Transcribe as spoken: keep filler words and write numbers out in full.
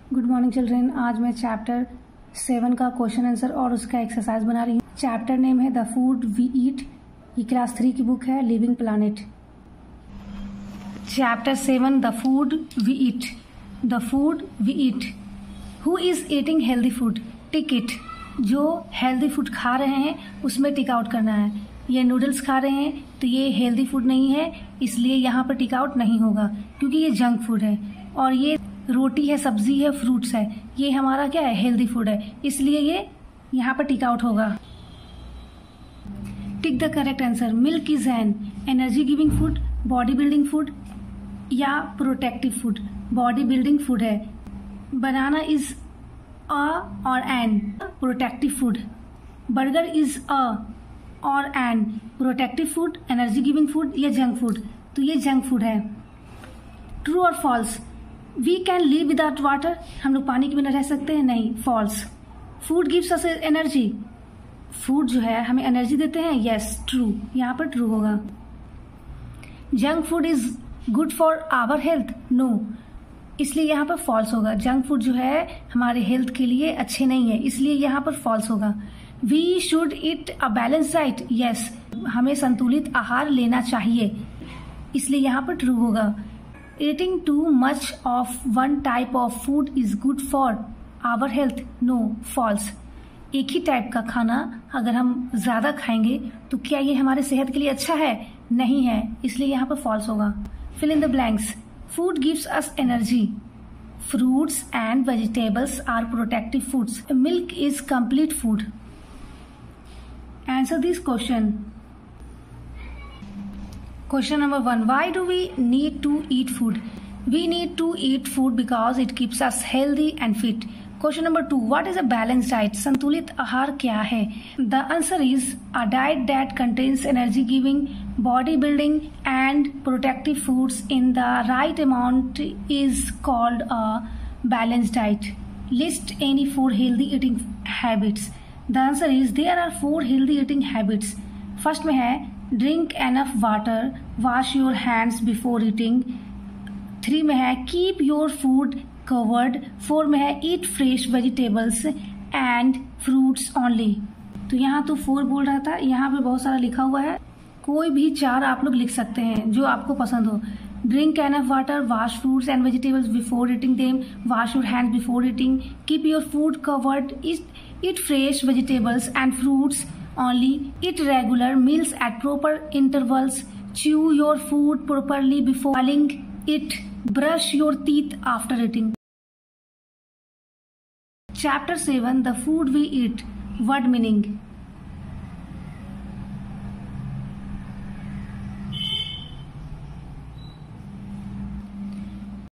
Good morning children. आज मैं chapter seven का क्वेश्चन आंसर और उसका एक्सरसाइज बना रही हूँ। चैप्टर नेम है द फूड वी ईट। ये क्लास थ्री की बुक है, living planet. Chapter seven, the food we eat. The food we eat. Who is eating healthy food? Tick it. जो हेल्दी फूड खा रहे हैं उसमें टिक आउट करना है। ये नूडल्स खा रहे हैं तो ये हेल्दी फूड नहीं है, इसलिए यहाँ पर टिक आउट नहीं होगा क्योंकि ये जंक फूड है। और ये रोटी है, सब्जी है, फ्रूट्स है, ये हमारा क्या है? हेल्दी फूड है, इसलिए ये यहाँ पर टिक आउट होगा। Tick the correct answer. Milk is an energy giving food, body building food या protective food? Body building food है। बनाना इज अ और an protective food. Burger is a और an protective food, energy giving food या junk food? तो ये junk food है। True और false? We can live without water. हम लोग पानी के बिना रह सकते हैं? नहीं। फॉल्स। फूड गिव्स अस एनर्जी। फूड जो है हमें एनर्जी देते हैं? Yes, true. यहाँ पर ट्रू होगा। Junk food is good for our health? No, इसलिए यहाँ पर फॉल्स होगा। जंक फूड जो है हमारे हेल्थ के लिए अच्छे नहीं है, इसलिए यहाँ पर फॉल्स होगा। We should eat a balance diet? Yes, हमें संतुलित आहार लेना चाहिए, इसलिए यहाँ पर ट्रू होगा। Eating too much of one type of food is good for our health? No, false. एक ही टाइप का खाना अगर हम ज्यादा खाएंगे तो क्या ये हमारे सेहत के लिए अच्छा है? नहीं है, इसलिए यहाँ पर false होगा। Fill in the blanks. Food gives us energy. Fruits and vegetables are protective foods. Milk is complete food. Answer this question. Question number one. Why do we need to eat food? We need to eat food because it keeps us healthy and fit. Question number two. What is a balanced diet? संतुलित आहार क्या है? The answer is a diet that contains energy giving, body building and protective foods in the right amount is called a balanced diet. List any four healthy eating habits. The answer is there are four healthy eating habits. First में है drink enough water, wash your hands before eating. Three में है keep your food covered. Four में है eat fresh vegetables and fruits only. तो यहाँ तो four बोल रहा था, यहाँ पे बहुत सारा लिखा हुआ है, कोई भी चार आप लोग लिख सकते हैं जो आपको पसंद हो। Drink enough water, wash fruits and vegetables before eating them, wash your hands before eating, keep your food covered, eat fresh vegetables and fruits only, eat regular meals at proper intervals, chew your food properly before swallowing it, brush your teeth after eating. Chapter seven, the food we eat. Word meaning.